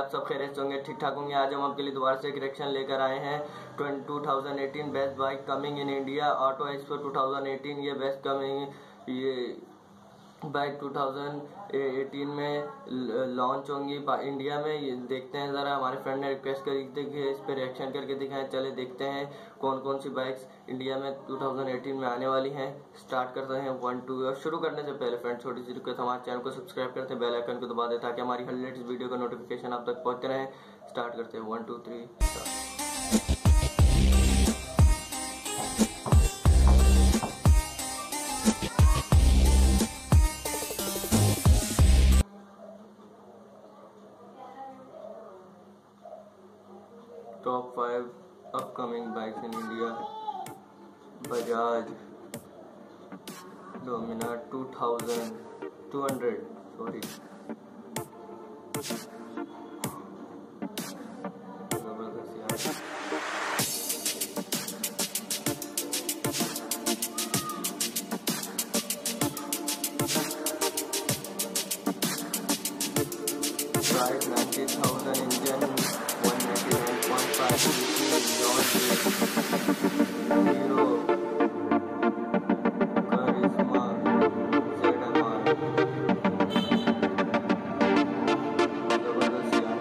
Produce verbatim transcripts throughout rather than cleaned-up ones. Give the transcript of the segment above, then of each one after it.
आप सब खैरियत से होंगे, ठीक ठाक होंगे। आज हम आपके लिए दोबारा से एक रिएक्शन लेकर आए हैं two thousand eighteen best bike coming in India auto expo two thousand eighteen. ये बेस्ट कमिंग ये बाइक टू थाउजेंड एटीन में लॉन्च होंगी इंडिया में। ये देखते हैं, ज़रा हमारे फ्रेंड ने रिक्वेस्ट करी थी कि इस पर रिएक्शन करके दिखाएं। चले देखते हैं कौन कौन सी बाइक्स इंडिया में टू थाउजेंड एटीन में आने वाली हैं। स्टार्ट करते हैं वन टू। और शुरू करने से पहले फ्रेंड छोटी सी रिक्वेस्ट, हमारे चैनल को सब्सक्राइब करते हैं, बेल आइकन को दबा दें ताकि हमारी हर लेटेस्ट वीडियो का नोटिफिकेशन आप तक पहुंचते रहे। स्टार्ट करते हैं one two three start. Top five upcoming bikes in India. Bajaj Dominar two thousand two hundred sorry जबरदस्त यार। Price ninety thousand engine one ninety nine point five Hero Karizma ZMR. जबरदस्त यार।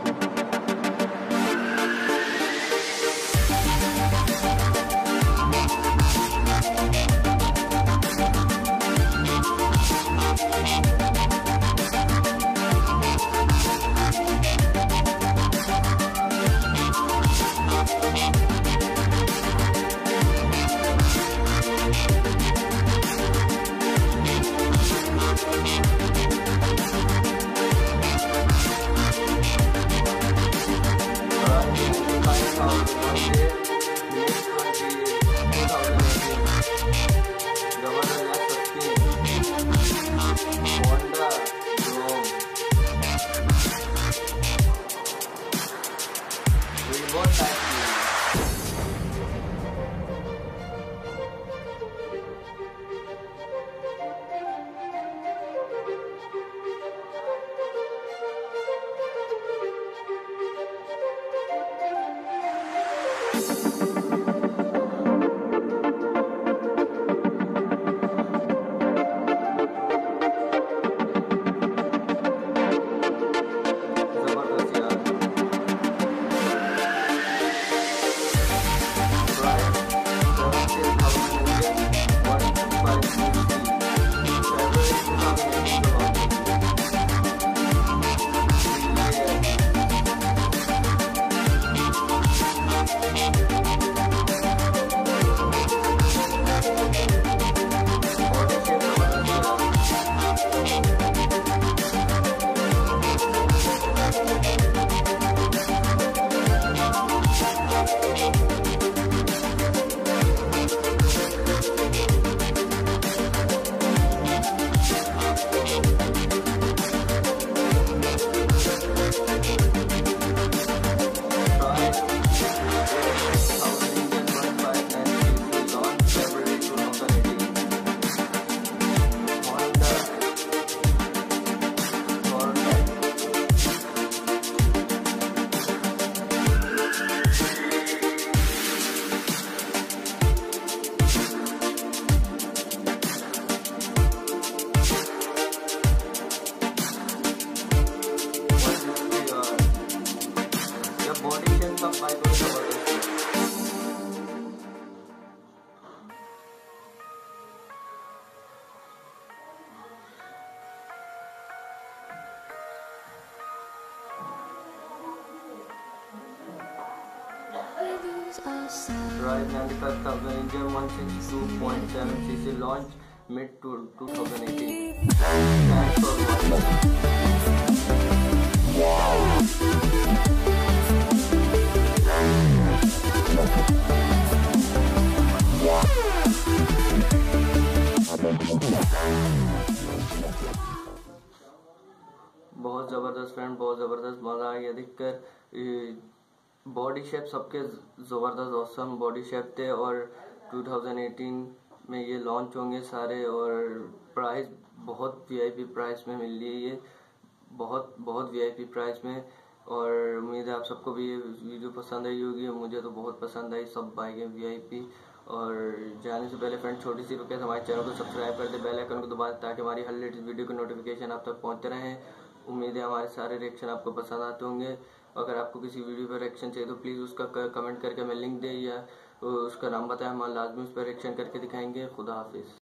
Price ninety-five thousand Indian one sixty-two point seven cc launch mid to twenty eighteen. Thanks for watching. बहुत ज़बरदस्त friend, बहुत ज़बरदस्त मज़ा आ गया देखकर। बॉडी शेप सबके ज़बरदस्त ऑसम बॉडी शेप थे और टू थाउजेंड एटीन में ये लॉन्च होंगे सारे। और प्राइस बहुत वीआईपी प्राइस में मिल रही है, ये बहुत बहुत वीआईपी प्राइस में और उम्मीद है आप सबको भी ये वीडियो पसंद आई होगी। मुझे तो बहुत पसंद आई, सब बाइकें वीआईपी। और जाने से पहले फ्रेंड छोटी सी रिक्वेस्ट, हमारे चैनल को सब्सक्राइब कर दे, बेल आइकन को दबा दे ताकि हमारी हर लेटेस्ट वीडियो की नोटिफिकेशन आप तक पहुंचते रहें। उम्मीद है हमारे सारे रिएक्शन आपको पसंद आते होंगे। अगर आपको किसी वीडियो पर रिएक्शन चाहिए तो प्लीज़ उसका कमेंट करके हमें लिंक दे या उसका नाम बताएं, हम लाजमी उस पर रिएक्शन करके दिखाएंगे। खुदा हाफिज़।